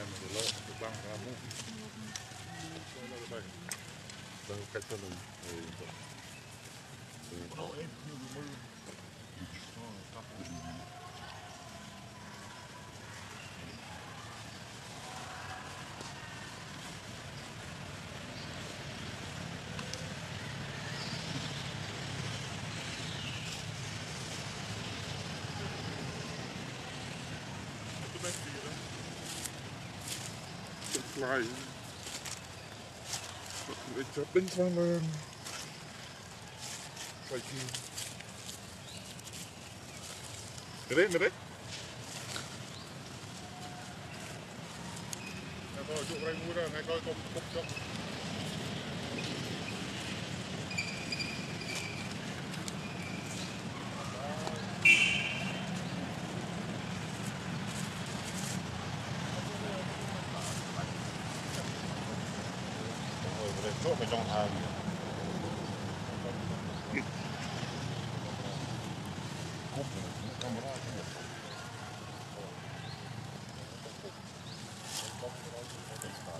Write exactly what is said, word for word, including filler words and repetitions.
de lo de bang kamu. Soalnya lebih baik. Dan kacau nih. Kalau ini cuma digital tapi fly. Ik heb een van een cycling. Ready, ready? Này coi chỗ đây mua ra, này coi có cục cho. Chỗ phải trong hàng cúp camera không